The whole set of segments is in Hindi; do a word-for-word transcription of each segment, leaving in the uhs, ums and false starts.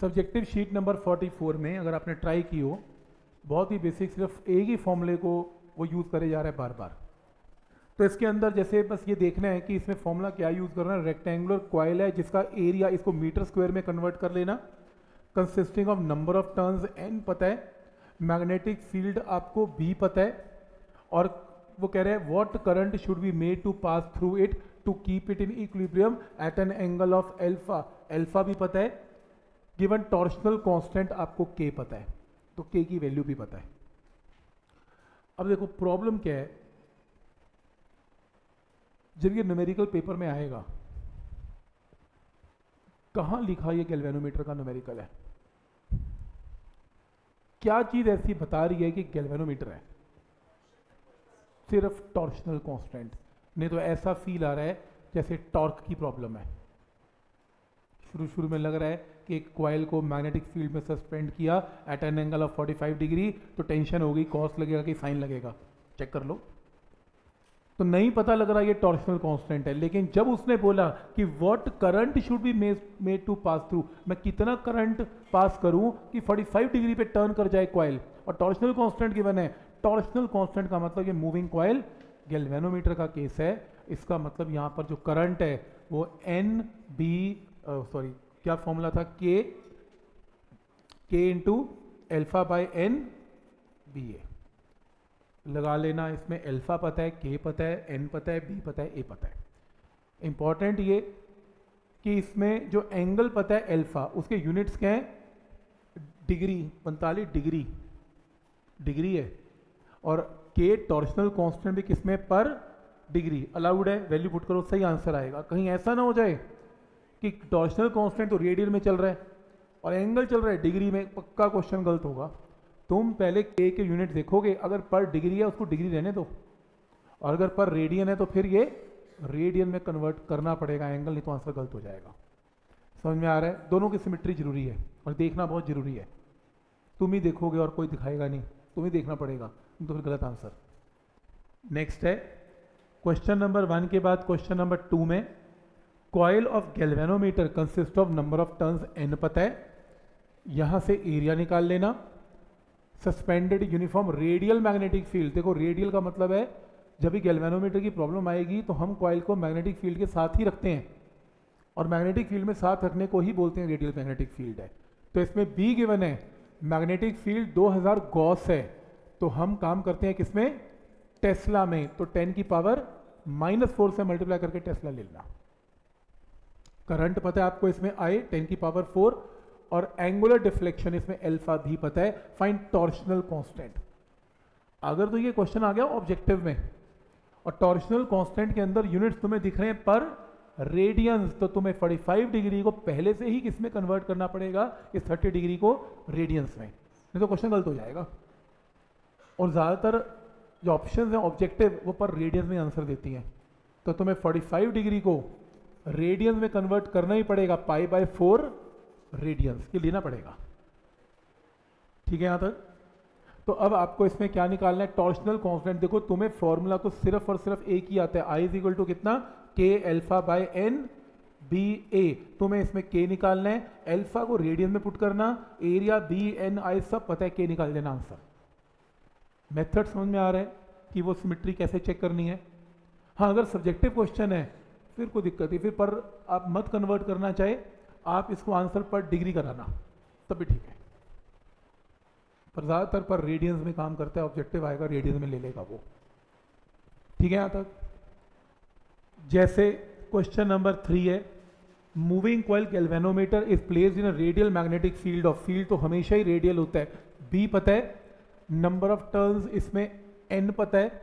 सब्जेक्टिव शीट नंबर चौवालीस में अगर आपने ट्राई की हो, बहुत ही बेसिक, सिर्फ एक ही फॉर्मूले को वो यूज़ करे जा रहा है बार बार। तो इसके अंदर जैसे बस ये देखना है कि इसमें फॉर्मूला क्या यूज़ करना है। रेक्टेंगुलर कॉइल है जिसका एरिया इसको मीटर स्क्वायर में कन्वर्ट कर लेना, consisting of number of turns N पता है, मैग्नेटिक फील्ड आपको बी पता है, और वो कह रहे हैं what current should be made to pass through it to keep it in equilibrium at an angle of alpha, alpha भी पता है, गिवन टॉर्शनल कांस्टेंट आपको के पता है, तो के की वैल्यू भी पता है। अब देखो प्रॉब्लम क्या है, जब ये न्यूमेरिकल पेपर में आएगा, कहां लिखा ये गैल्वेनोमीटर का न्यूमेरिकल है, क्या चीज ऐसी बता रही है कि गैल्वेनोमीटर है, सिर्फ टॉर्शनल कांस्टेंट। नहीं तो ऐसा फील आ रहा है जैसे टॉर्क की प्रॉब्लम है। शुरू शुरू में लग रहा है कि एक कॉइल को मैग्नेटिक फील्ड में सस्पेंड किया एट एन एंगल ऑफ पैंतालीस डिग्री, तो टेंशन होगी, कॉस लगेगा कि साइन लगेगा, चेक कर लो। तो नहीं पता लग रहा ये टॉर्शनल कांस्टेंट है। लेकिन जब उसने बोला कि what current should be made to pass through, मैं कितना करंट पास करूं कि पैंतालीस डिग्री पे टर्न कर जाए कॉइल, और टॉर्शनल कांस्टेंट गिवन है। टॉर्शनल कांस्टेंट का मतलब ये मूविंग कॉइल गैल्वेनोमीटर का केस है। इसका मतलब यहां पर जो करंट है वो एन बी सॉरी क्या फॉर्मूला था, K K into alpha by N B A लगा लेना। इसमें एल्फा पता है, के पता है, एन पता है, बी पता है, ए पता है। इंपॉर्टेंट ये कि इसमें जो एंगल पता है एल्फा, उसके यूनिट्स क्या हैं, डिग्री, पैंतालीस डिग्री डिग्री है, और के टॉर्शनल कांस्टेंट भी किसमें, पर डिग्री अलाउड है। वैल्यू पुट करो, सही आंसर आएगा। कहीं ऐसा ना हो जाए कि टॉर्शनल कांस्टेंट तो रेडियल में चल रहा है और एंगल चल रहा है डिग्री में, पक्का क्वेश्चन गलत होगा। तुम पहले के के यूनिट देखोगे, अगर पर डिग्री है उसको डिग्री रहने दो, और अगर पर रेडियन है तो फिर ये रेडियन में कन्वर्ट करना पड़ेगा एंगल, नहीं तो आंसर गलत हो जाएगा। समझ में आ रहा है? दोनों की सिमेट्री जरूरी है और देखना बहुत जरूरी है। तुम ही देखोगे और कोई दिखाएगा नहीं, तुम ही देखना पड़ेगा, तो फिर गलत आंसर। नेक्स्ट है क्वेश्चन नंबर वन के बाद क्वेश्चन नंबर टू में coil of galvanometer consist of number of turns N पता है, यहां से एरिया निकाल लेना। Suspended uniform radial magnetic field, देखो रेडियल का मतलब है जब भी गैल्वेनोमीटर की प्रॉब्लम आएगी तो हम कॉइल को मैग्नेटिक फील्ड के साथ ही रखते हैं, और मैग्नेटिक फील्ड में साथ रखने को ही बोलते हैं रेडियल मैग्नेटिक फील्ड है। तो इसमें बी गिवन है, मैग्नेटिक फील्ड दो हज़ार गॉस है, तो हम काम करते हैं किसमें, टेस्ला में। तो टेन की पावर माइनस फोर से मल्टीप्लाई करके टेस्ला ले लेना। करंट पता है आपको इसमें आई टेन की पावर फोर, और एंगुलर डिफ्लेक्शन इसमें अल्फा भी पता है। Find torsional constant. अगर तो ये क्वेश्चन आ गया ऑब्जेक्टिव में और टॉर्शनल कांस्टेंट के अंदर यूनिट्स तुम्हें दिख रहे हैं पर रेडियंस, तो तुम्हें पैंतालीस डिग्री को पहले से ही किसमें कन्वर्ट करना पड़ेगा, इस तीस डिग्री को रेडियंस में, नहीं तो क्वेश्चन गलत हो जाएगा। और ज्यादातर जो ऑप्शन है ऑब्जेक्टिव वो पर रेडियंस में आंसर देती हैं, तो तुम्हें पैंतालीस डिग्री को रेडियंस में कन्वर्ट करना ही पड़ेगा, पाई बाय फोर रेडियंस ये लेना पड़ेगा। ठीक है यहां तक? तो अब आपको इसमें क्या निकालना है, टॉर्शनल कांस्टेंट। देखो तुम्हें फॉर्मूला तो सिर्फ और सिर्फ एक ही आता है, आई इज इक्वल टू कितना, K alpha by N B A. तुम्हें इसमें के निकालना है, एल्फा को रेडियन में पुट करना, एरिया बी एन आई सब पता है, के निकाल देना आंसर। मेथड समझ में आ रहा है कि वो सिमेट्री कैसे चेक करनी है। हाँ अगर सब्जेक्टिव क्वेश्चन है फिर कोई दिक्कत है, फिर पर आप मत कन्वर्ट करना चाहे, आप इसको आंसर पर डिग्री कराना तब भी ठीक है, पर ज्यादातर पर रेडियंस में काम करता है, ऑब्जेक्टिव आएगा रेडियंस में ले लेगा वो। ठीक है यहां तक? जैसे क्वेश्चन नंबर थ्री है, moving coil galvanometer is placed in a radial magnetic field of, field तो हमेशा ही रेडियल होता है, बी पता है, नंबर ऑफ टर्न्स इसमें एन पता है,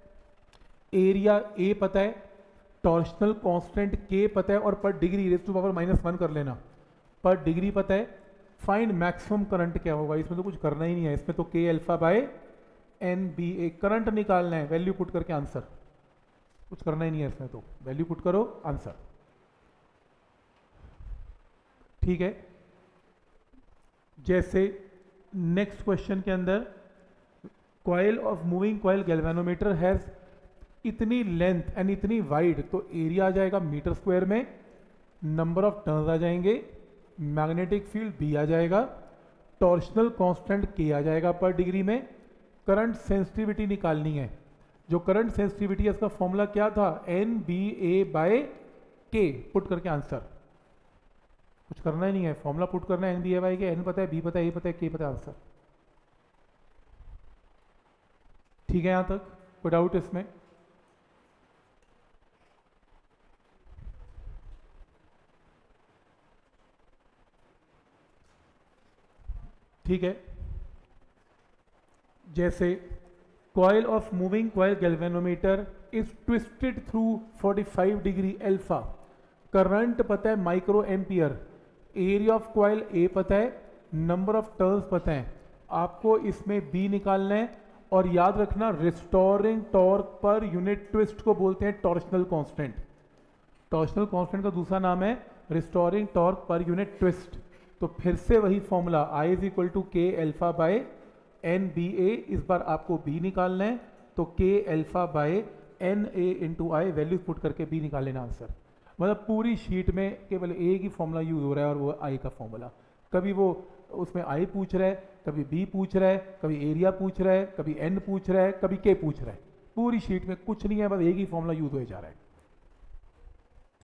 एरिया ए पता है, टॉर्शनल कांस्टेंट के पता है, और पर degree raise to power minus one कर लेना, पर डिग्री पता है। फाइंड मैक्सिमम करंट क्या होगा, इसमें तो कुछ करना ही नहीं है, इसमें तो K alpha by N B A current निकालना है, वैल्यू पुट करके आंसर, कुछ करना ही नहीं है इसमें, तो वैल्यू पुट करो आंसर। ठीक है, जैसे नेक्स्ट क्वेश्चन के अंदर coil of moving coil galvanometer has इतनी लेंथ एंड इतनी वाइड, तो एरिया आ जाएगा मीटर स्क्वायर में, नंबर ऑफ टर्न्स आ जाएंगे मैग्नेटिक फील्ड बी आ जाएगा, टॉर्शनल कांस्टेंट के आ जाएगा पर डिग्री में, करंट सेंसिटिविटी निकालनी है। जो करंट सेंसिटिविटी है इसका फॉर्मूला क्या था, N B A by K, put करके आंसर, कुछ करना ही नहीं है, फॉर्मूला पुट करना है, N B A by K, N पता है, बी पता है, ए पता है, के पता है, आंसर। ठीक है, यहां तक कोई डाउट इसमें? ठीक है, जैसे coil of moving coil galvanometer is twisted through forty-five degree alpha, current पता है micro ampere, area of coil A पता है, नंबर ऑफ टर्न्स पता है, आपको इसमें बी निकालना है। और याद रखना restoring torque per unit twist को बोलते हैं टॉर्शनल कांस्टेंट। टॉर्शनल कांस्टेंट का दूसरा नाम है restoring torque per unit twist. तो फिर से वही formula I is equal to K alpha by N B A, इस बार आपको बी निकालना है, तो K alpha by N A into I, values put करके बी निकाल लेना आंसर। मतलब पूरी शीट में केवल एक ही फॉर्मूला यूज हो रहा है और वो आई का फॉर्मूला। कभी वो उसमें आई पूछ रहा है, कभी बी पूछ रहा है, कभी एरिया पूछ रहा है, कभी एन पूछ रहा है, कभी के पूछ रहा है। पूरी शीट में कुछ नहीं है, बस एक ही फॉर्मूला यूज हो जा रहा है।